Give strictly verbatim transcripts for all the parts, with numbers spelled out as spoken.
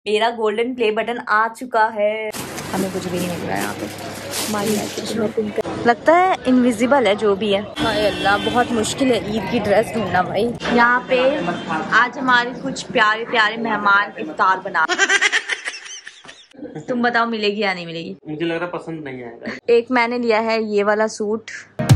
मेरा golden play button आ चुका है। हमें कुछ भी नहीं मिल रहा है यहाँ पे। हमारी लगता है इनविजिबल है जो भी है। हाय अल्लाह, बहुत मुश्किल है ईद की ड्रेस ढूंढना भाई। यहाँ पे आज हमारे कुछ प्यारे प्यारे मेहमान इफ्तार बना। तुम बताओ मिलेगी या नहीं मिलेगी? मुझे लग रहा है पसंद नहीं आएगा। एक मैंने लिया है ये वाला suit.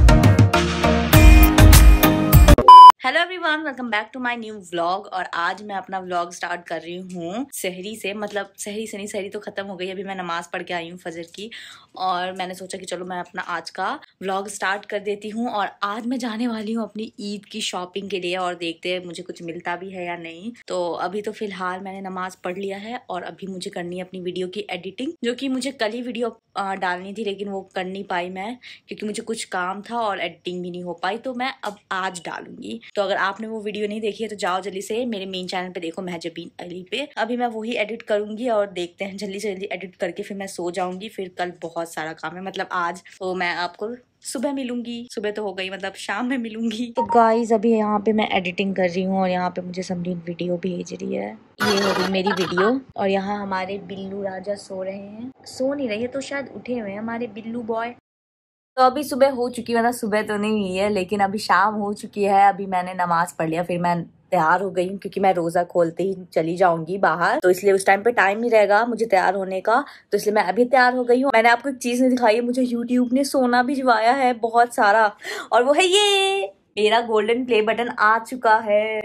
Hello everyone, welcome back to my new vlog. और आज मैं अपना व्लॉग स्टार्ट कर रही हूँ सहरी से। मतलब सहरी से नहीं, सहरी तो खत्म हो गई, अभी मैं नमाज पढ़ के आई हूँ फजर की। और मैंने सोचा कि चलो मैं अपना आज का व्लॉग स्टार्ट कर देती हूँ। और आज मैं जाने वाली हूँ अपनी ईद की शॉपिंग के लिए, और देखते हैं मुझे कुछ मिलता भी है या नहीं। तो अभी तो फिलहाल मैंने नमाज पढ़ लिया है और अभी मुझे करनी है अपनी वीडियो की एडिटिंग, जो कि मुझे कल ही वीडियो डालनी थी लेकिन वो कर नहीं पाई मैं, क्योंकि मुझे कुछ काम था और एडिटिंग भी नहीं हो पाई। तो मैं अब आज डालूंगी। तो अगर आपने वो वीडियो नहीं देखी है तो जाओ जल्दी से मेरे मेन चैनल पे देखो, महजबीन अली पे। अभी मैं वही एडिट करूंगी और देखते हैं, जल्दी से जल्दी एडिट करके फिर मैं सो जाऊंगी। फिर कल बहुत सारा काम है, मतलब आज तो मैं आपको सुबह मिलूंगी। सुबह तो हो गई, मतलब शाम में मिलूंगी। तो गाइज अभी यहाँ पे मैं एडिटिंग कर रही हूँ और यहाँ पे मुझे समरीन वीडियो भेज रही है। ये हो रही मेरी वीडियो। और यहाँ हमारे बिल्लू राजा सो रहे हैं। सो नहीं रहे तो शायद उठे हुए हैं हमारे बिल्लू बॉय। तो अभी सुबह हो चुकी है, मतलब सुबह तो नहीं हुई है लेकिन अभी शाम हो चुकी है। अभी मैंने नमाज पढ़ लिया, फिर मैं तैयार हो गई हूँ क्योंकि मैं रोजा खोलते ही चली जाऊंगी बाहर, तो इसलिए उस टाइम पे टाइम ही रहेगा मुझे तैयार होने का। तो इसलिए मैं अभी तैयार हो गई हूँ। मैंने आपको एक चीज नहीं दिखाई है, मुझे यूट्यूब ने सोना भिजवाया है बहुत सारा, और वो है ये मेरा गोल्डन प्ले बटन आ चुका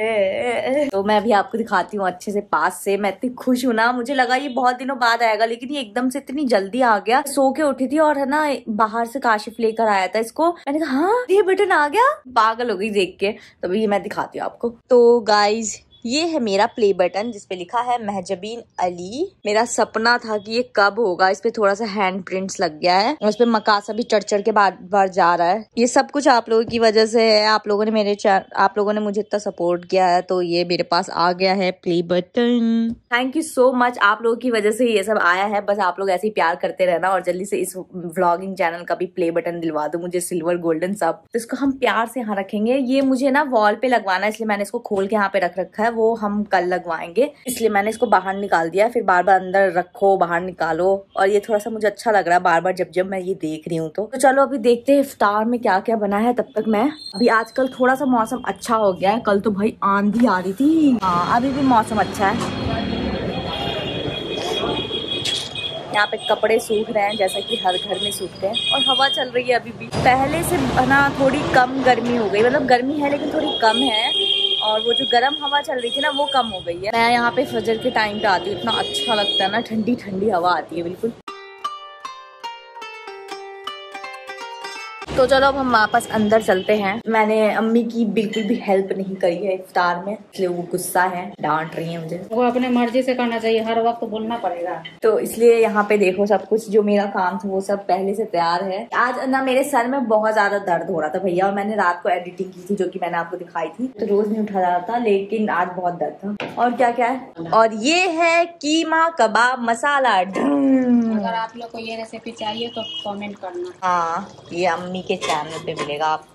है। तो मैं अभी आपको दिखाती हूँ अच्छे से पास से। मैं इतनी खुश हूँ ना, मुझे लगा ये बहुत दिनों बाद आएगा लेकिन ये एकदम से इतनी जल्दी आ गया। सो के उठी थी और है ना बाहर से काशिफ लेकर आया था इसको। मैंने कहा हाँ ये बटन आ गया, पागल हो गई देख के। तो अभी मैं दिखाती हूँ आपको। तो गाइज ये है मेरा प्ले बटन जिसपे लिखा है महजबीन अली। मेरा सपना था कि ये कब होगा। इस पे थोड़ा सा हैंड प्रिंट्स लग गया है और इस पे मकासा भी चढ़ चढ़ के बार बार जा रहा है। ये सब कुछ आप लोगों की वजह से है। आप लोगों ने मेरे आप लोगों ने मुझे इतना सपोर्ट किया है, तो ये मेरे पास आ गया है play button. Thank you so much, आप लोगों की वजह से ये सब आया है। बस आप लोग ऐसे ही प्यार करते रहना और जल्दी से इस व्लॉगिंग चैनल का भी प्ले बटन दिलवा दो मुझे, सिल्वर गोल्डन सब। तो इसको हम प्यार से यहाँ रखेंगे। ये मुझे ना वॉल पे लगवाना है, इसलिए मैंने इसको खोल के यहाँ पे रख रखा है। वो हम कल लगवाएंगे, इसलिए मैंने इसको बाहर निकाल दिया। फिर बार बार अंदर रखो बाहर निकालो, और ये थोड़ा सा मुझे अच्छा लग रहा है बार बार जब जब मैं ये देख रही हूँ। तो, तो चलो अभी देखते हैं इफ्तार में क्या क्या बना है। तब तक मैं अभी आजकल थोड़ा सा मौसम अच्छा हो गया है। कल तो भाई आंधी आ रही थी। हाँ अभी भी मौसम अच्छा है। यहाँ पे कपड़े सूख रहे हैं जैसा कि हर घर में सूखते हैं, और हवा चल रही है अभी भी। पहले से ना थोड़ी कम गर्मी हो गई, मतलब गर्मी है लेकिन थोड़ी कम है, और वो जो गर्म हवा चल रही थी ना वो कम हो गई है। मैं यहाँ पे फजर के टाइम पे आती हूँ, इतना अच्छा लगता है ना, ठंडी ठंडी हवा आती है बिल्कुल। तो चलो अब हम वापस अंदर चलते हैं। मैंने अम्मी की बिल्कुल भी हेल्प नहीं करी है इफ्तार में, इसलिए वो गुस्सा है, डांट रही है मुझे। वो अपने मर्जी से करना चाहिए, हर वक्त बोलना पड़ेगा। तो इसलिए यहाँ पे देखो सब कुछ जो मेरा काम था वो सब पहले से तैयार है। आज ना मेरे सर में बहुत ज्यादा दर्द हो रहा था भैया, और मैंने रात को एडिटिंग की थी जो की मैंने आपको दिखाई थी। तो रोज नहीं उठा जा रहा था लेकिन आज बहुत दर्द था। और क्या क्या है, और ये है कीमा कबाब मसाला। अगर आप लोग को ये रेसिपी चाहिए तो कमेंट करना। हाँ ये अम्मी के चैनल पे मिलेगा आपको।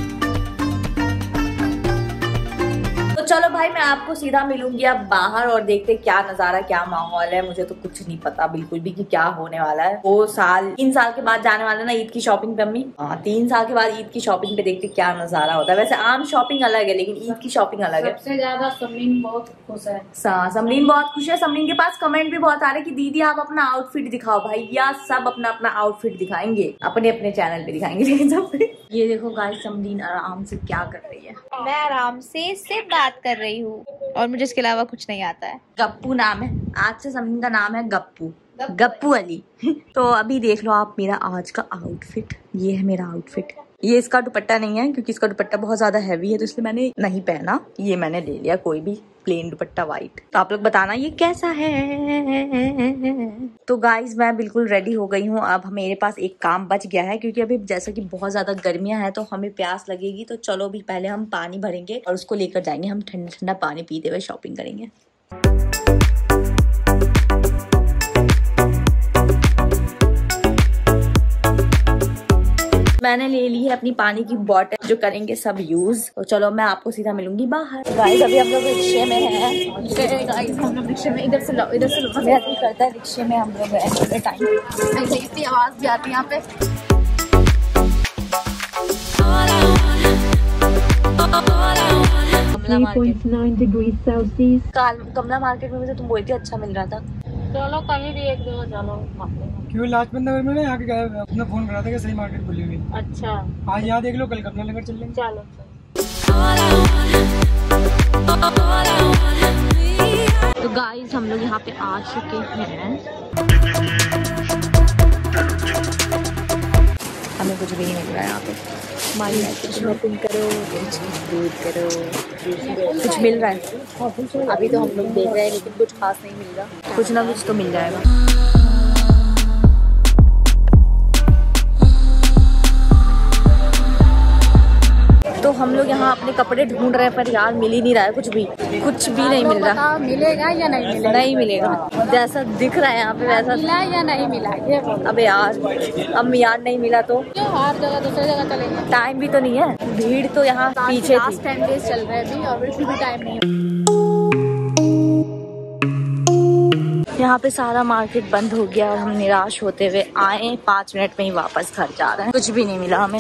तो चलो भाई मैं आपको सीधा मिलूंगी अब बाहर, और देखते क्या नजारा क्या माहौल है। मुझे तो कुछ नहीं पता बिल्कुल भी कि क्या होने वाला है। वो साल तीन साल के बाद जाने वाले ना ईद की शॉपिंग पे अम्मी। हाँ तीन साल के बाद ईद की शॉपिंग पे देखते क्या नजारा होता है। वैसे आम शॉपिंग अलग है लेकिन ईद की शॉपिंग अलग है। सबसे ज्यादा समरीन बहुत खुश है। समरीन बहुत खुश है। समरीन के पास कमेंट भी बहुत आ रहे कि दीदी आप अपना आउटफिट दिखाओ। भाई या सब अपना अपना आउटफिट दिखाएंगे, अपने अपने चैनल पे दिखाएंगे लेकिन सब। ये देखो गाइस समरीन आराम से क्या कर रही है। मैं आराम से सिर्फ बात कर रही हूँ और मुझे इसके अलावा कुछ नहीं आता है। गप्पू नाम है, आज से समरीन का नाम है गप्पू, गप्पू अली। तो अभी देख लो आप मेरा आज का आउटफिट। ये है मेरा आउटफिट। ये इसका दुपट्टा नहीं है क्योंकि इसका दुपट्टा बहुत ज्यादा हैवी है, तो इसलिए मैंने नहीं पहना। ये मैंने ले लिया कोई भी प्लेन दुपट्टा वाइट। तो आप लोग बताना ये कैसा है। तो गाइज मैं बिल्कुल रेडी हो गई हूँ। अब मेरे पास एक काम बच गया है क्योंकि अभी जैसा कि बहुत ज्यादा गर्मियां हैं तो हमें प्यास लगेगी। तो चलो अभी पहले हम पानी भरेंगे और उसको लेकर जाएंगे। हम ठंडा ठंडा पानी पीते हुए शॉपिंग करेंगे। मैं मैंने ले ली है अपनी पानी की बॉटल जो करेंगे सब यूज। तो चलो मैं आपको सीधा मिलूंगी बाहर। गाइस अभी हम लोग रिक्शे में हैं। गाइस हम लोग रिक्शे में इधर से लो इधर से लो करता है। रिक्शे में हम लोग हैं टाइम इतनी आवाज भी आती है यहाँ पे। कमला मार्केट में मुझे तुम बोलती अच्छा मिल रहा था। चलो कहीं भी एक जगह चलो। क्यों लाजपत नगर में ना यहाँ के गए अपना फोन करा था कि सही मार्केट खुली हुई। अच्छा आज यहाँ देख लो, कल कमला नगर चल लेंगे। चलो तो गाइस हम लोग यहाँ पे आ चुके हैं। हमें कुछ भी नहीं मिल रहा है यहाँ पे। शॉपिंग करो, दूध करो, कुछ मिल रहा है अभी तो हम लोग देख रहे हैं लेकिन कुछ खास नहीं मिल रहा। कुछ ना कुछ तो मिल जाएगा। तो हम लोग यहाँ अपने कपड़े ढूंढ रहे हैं पर यार मिल ही नहीं रहा है कुछ भी। कुछ भी नहीं मिल रहा। मिलेगा या नहीं मिलेगा? नहीं मिलेगा। जैसा दिख रहा है यहाँ पे वैसा मिला या नहीं मिला ये? अब यार अब यार नहीं मिला तो क्यों हर जगह दूसरी जगह चलेंगे? टाइम भी तो नहीं है, भीड़ तो यहाँ पीछे थी। टेन डेज चल रहे हैं और बिल्कुल भी टाइम नहीं है। यहाँ पे सारा मार्केट बंद हो गया और हम निराश होते हुए आए। पाँच मिनट में ही वापस घर जा रहे हैं। कुछ भी नहीं मिला हमें।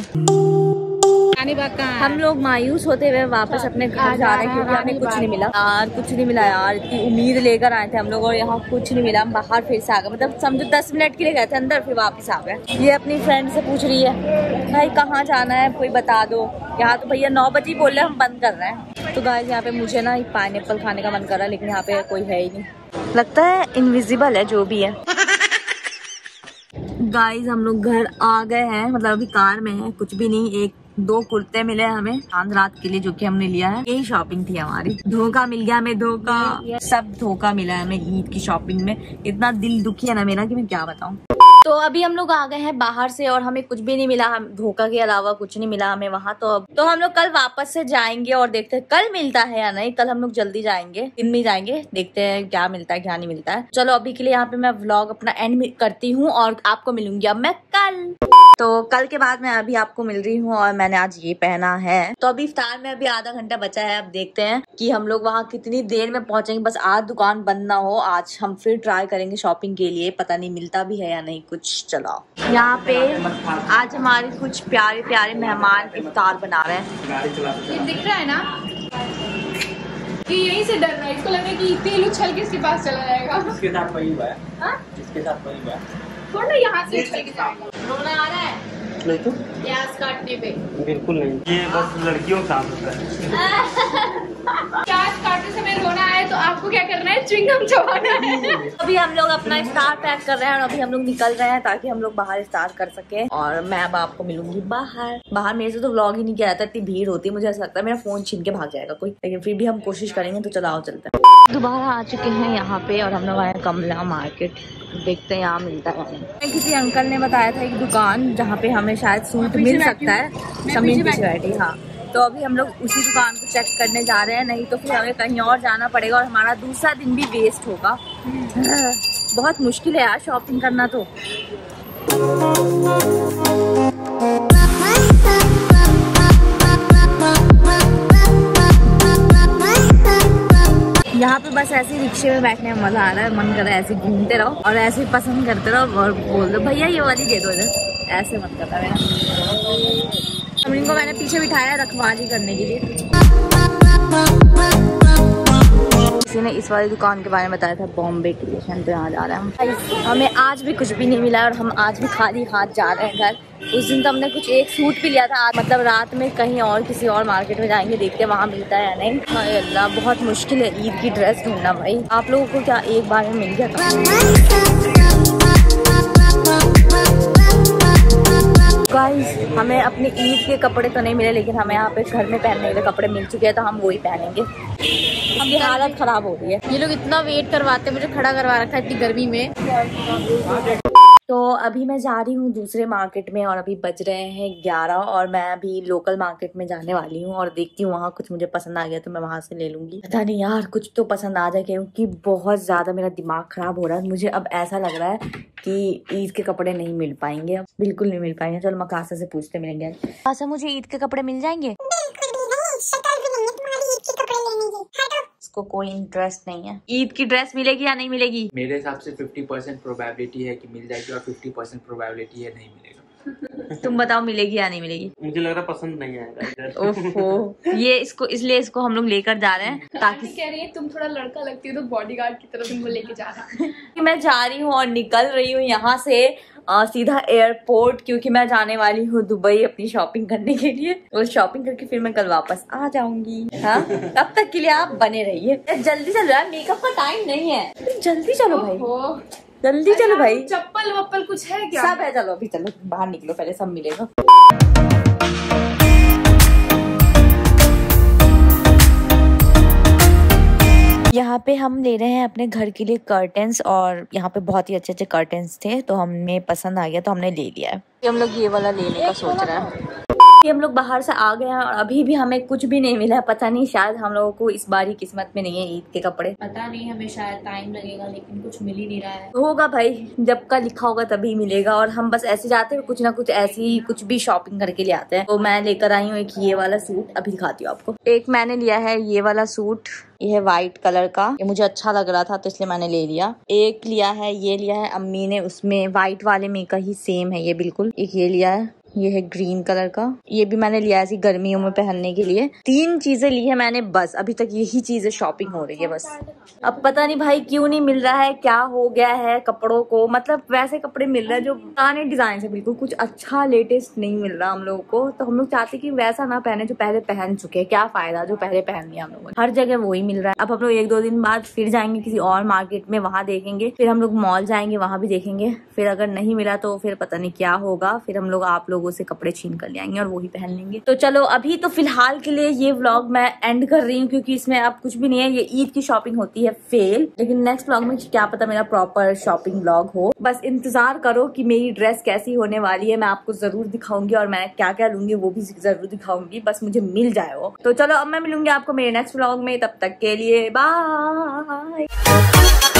हम लोग मायूस होते हुए वापस अपने घर जा रहे हैं क्योंकि हमें कुछ नहीं मिला यार। कुछ नहीं मिला यार। इतनी उम्मीद लेकर आए थे हम लोग और यहाँ कुछ नहीं मिला। हम बाहर फिर से आ गए, मतलब समझो दस मिनट के लिए गए थे अंदर, फिर वापस आ गए। ये अपनी फ्रेंड से पूछ रही है भाई कहाँ जाना है, कोई बता दो। यहाँ तो भैया नौ बजे बोल रहे हम बंद कर रहे हैं। तो गाइस यहाँ पे मुझे ना एक पाइनएप्पल खाने का मन कर रहा है लेकिन यहाँ पे कोई है ही नहीं। लगता है इनविजिबल है जो भी है। गाइस हम लोग घर आ गए हैं, मतलब अभी कार में है। कुछ भी नहीं, एक दो कुर्ते मिले हमें चांद रात के लिए जो कि हमने लिया है। यही शॉपिंग थी हमारी। धोखा मिल गया हमें, धोखा सब धोखा मिला है हमें ईद की शॉपिंग में। इतना दिल दुखी है ना मेरा कि मैं क्या बताऊं। तो अभी हम लोग आ गए हैं बाहर से और हमें कुछ भी नहीं मिला। हम धोखा के अलावा कुछ नहीं मिला हमें वहाँ। तो अब तो हम लोग कल वापस से जाएंगे और देखते हैं कल मिलता है या नहीं। कल हम लोग जल्दी जाएंगे, दिन में जाएंगे, देखते हैं क्या मिलता है क्या नहीं मिलता है। चलो अभी के लिए यहाँ पे मैं व्लॉग अपना एंड करती हूँ और आपको मिलूंगी अब मैं कल। तो कल के बाद मैं अभी आपको मिल रही हूँ और मैंने आज ये पहना है। तो अभी इफ्तार में अभी आधा घंटा बचा है। अब देखते हैं कि हम लोग वहाँ कितनी देर में पहुंचेंगे। बस आज दुकान बंद ना हो। आज हम फिर ट्राई करेंगे शॉपिंग के लिए, पता नहीं मिलता भी है या नहीं कुछ। चलो यहाँ पे आज हमारे कुछ प्यारे प्यारे मेहमान इफ्तार बना रहे हैं। ये दिख रहा है ना कि यहीं से डर रहा है। इसको लग रहा है कि तेल उछल के इसके पास चला जाएगा। इसके साथ वही हुआ है। हाँ? इसके साथ वही हुआ है। थोड़ा यहाँ से उछल के जाएगा। रोना आ रहा है नहीं तो प्याज काटने पे? बिल्कुल नहीं, ये बस लड़कियों का काम होता है। प्याज काटते समय रोना है तो आपको क्या करना है, च्युइंगम चबाना है। अभी हम लोग अपना इफ्तार पैक कर रहे हैं और अभी हम लोग निकल रहे हैं ताकि हम लोग बाहर इफ्तार कर सके। और मैं अब आपको मिलूंगी बाहर। बाहर मेरे से तो व्लॉग ही नहीं किया जाता, इतनी भीड़ होती है। मुझे ऐसा लगता है मेरा फोन छीन के भाग जाएगा कोई, लेकिन फिर भी हम कोशिश करेंगे। तो चलो आओ चलते हैं। दोबारा आ चुके हैं यहाँ पे और हम लोग आए कमला मार्केट। देखते हैं यहाँ मिलता है। किसी अंकल ने बताया था एक दुकान जहाँ पे हमें शायद सूट मिल सकता है। समीन पीछे बैठी। हाँ तो अभी हम लोग उसी दुकान को चेक करने जा रहे हैं, नहीं तो फिर हमें कहीं और जाना पड़ेगा और हमारा दूसरा दिन भी वेस्ट होगा। बहुत मुश्किल है यार शॉपिंग करना। तो यहाँ पे बस ऐसे रिक्शे में बैठने में मजा आ रहा है। मन कर रहा है ऐसे घूमते रहो और ऐसे ही पसंद करते रहो और बोल दो भैया ये वाली दे दो इधर। ऐसे मत करता है। अमीन को मैंने पीछे बिठाया रखवाली करने के लिए। किसी ने इस वाली दुकान के बारे में बताया था, बॉम्बे क्रिएशन। तो यहाँ जा रहे हैं हम। हमें आज भी कुछ भी नहीं मिला और हम आज भी खाली हाथ जा रहे हैं घर। उस दिन तो हमने कुछ एक सूट भी लिया था। आज मतलब रात में कहीं और किसी और मार्केट में जाएंगे, देखते हैं वहाँ मिलता है या नहीं। हाय अल्लाह बहुत मुश्किल है ईद की ड्रेस ढूंढना भाई। आप लोगों को क्या एक बार में मिल गया था? गाइस हमें अपने ईद के कपड़े तो नहीं मिले लेकिन हमें यहाँ पे घर में पहनने के कपड़े मिल चुके हैं। तो हम वही पहनेंगे। अब हालत खराब हो रही है। ये लोग इतना वेट करवाते हैं, मुझे खड़ा करवा रखा है इतनी गर्मी में। तो अभी मैं जा रही हूँ दूसरे मार्केट में और अभी बज रहे हैं ग्यारह और मैं अभी लोकल मार्केट में जाने वाली हूँ और देखती हूँ वहाँ कुछ मुझे पसंद आ गया तो मैं वहां से ले लूंगी। पता नहीं यार कुछ तो पसंद आ जाए क्योंकि बहुत ज्यादा मेरा दिमाग खराब हो रहा है। मुझे अब ऐसा लग रहा है कि ईद के कपड़े नहीं मिल पाएंगे, अब बिल्कुल नहीं मिल पाएंगे। चलो मकासा से पूछते मिलेंगे। मकासा मुझे ईद के कपड़े मिल जाएंगे? इसको कोई इंटरेस्ट नहीं है। ईद की ड्रेस मिलेगी या नहीं मिलेगी? मेरे हिसाब से फिफ्टी परसेंट प्रोबेबिलिटी है कि मिल जाएगी और फिफ्टी परसेंट प्रोबेबिलिटी है नहीं मिलेगा। तुम बताओ मिलेगी या नहीं मिलेगी? मुझे लग रहा पसंद नहीं आएगा इधर। ओफो, ये इसको इसलिए इसको हम लोग लेकर जा रहे हैं ताकि कह रही है तुम थोड़ा लड़का लगती हो तो बॉडीगार्ड की तरह तुमको लेके जा रहा है। मैं जा रही हूँ और निकल रही हूँ यहाँ से आ, सीधा एयरपोर्ट, क्योंकि मैं जाने वाली हूँ दुबई अपनी शॉपिंग करने के लिए और शॉपिंग करके फिर मैं कल वापस आ जाऊंगी। हाँ, तब तक के लिए आप बने रहिए। जल्दी चल रहा है, मेकअप का टाइम नहीं है। जल्दी चलो भाई, जल्दी चलो भाई। चप्पल वप्पल कुछ है क्या? सब है, चलो अभी चलो बाहर निकलो, पहले सब मिलेगा। यहाँ पे हम ले रहे हैं अपने घर के लिए कर्टेन्स और यहाँ पे बहुत ही अच्छे अच्छे कर्टेन्स थे तो हमें पसंद आ गया तो हमने ले लिया है। हम लोग ये वाला लेने का सोच रहे हैं। हम लोग बाहर से आ गए हैं और अभी भी हमें कुछ भी नहीं मिला है। पता नहीं, शायद हम लोगों को इस बार ही किस्मत में नहीं है ईद के कपड़े। पता नहीं, हमें शायद टाइम लगेगा लेकिन कुछ मिल ही नहीं रहा है। होगा भाई, जब का लिखा होगा तभी मिलेगा और हम बस ऐसे जाते हैं कुछ ना कुछ ऐसी कुछ भी शॉपिंग करके ले आते हैं। तो मैं लेकर आई हूँ एक ये वाला सूट, अभी दिखाती हूँ आपको। एक मैंने लिया है ये वाला सूट, ये है व्हाइट कलर का, ये मुझे अच्छा लग रहा था तो इसलिए मैंने ले लिया। एक लिया है, ये लिया है अम्मी ने, उसमें व्हाइट वाले में का ही सेम है ये बिल्कुल। एक ये लिया है, ये है ग्रीन कलर का, ये भी मैंने लिया ऐसी गर्मियों में पहनने के लिए। तीन चीजें ली है मैंने बस, अभी तक यही चीजें शॉपिंग हो रही है बस। अब पता नहीं भाई क्यों नहीं मिल रहा है, क्या हो गया है कपड़ों को। मतलब वैसे कपड़े मिल रहे हैं जो पुराने डिजाइन से, बिल्कुल कुछ अच्छा लेटेस्ट नहीं मिल रहा हम लोगों को। तो हम लोग चाहते कि वैसा ना पहने जो पहले पहन चुके हैं। क्या फायदा जो पहले पहन लिया हम लोगों ने, हर जगह वही मिल रहा है। अब हम लोग एक दो दिन बाद फिर जाएंगे किसी और मार्केट में, वहां देखेंगे। फिर हम लोग मॉल जाएंगे, वहां भी देखेंगे। फिर अगर नहीं मिला तो फिर पता नहीं क्या होगा। फिर हम लोग आप लोगों से कपड़े छीन कर ले आएंगे और वही पहन लेंगे। तो चलो अभी तो फिलहाल के लिए ये व्लॉग मैं एंड कर रही हूँ क्योंकि इसमें अब कुछ भी नहीं है। ये ईद की शॉपिंग होती है फेल, लेकिन नेक्स्ट व्लॉग में क्या पता मेरा प्रॉपर शॉपिंग व्लॉग हो। बस इंतजार करो कि मेरी ड्रेस कैसी होने वाली है, मैं आपको जरूर दिखाऊंगी और मैं क्या क्या लूंगी वो भी जरूर दिखाऊंगी, बस मुझे मिल जाए वो। तो चलो अब मैं मिलूंगी आपको मेरे नेक्स्ट व्लॉग में, तब तक के लिए बाय।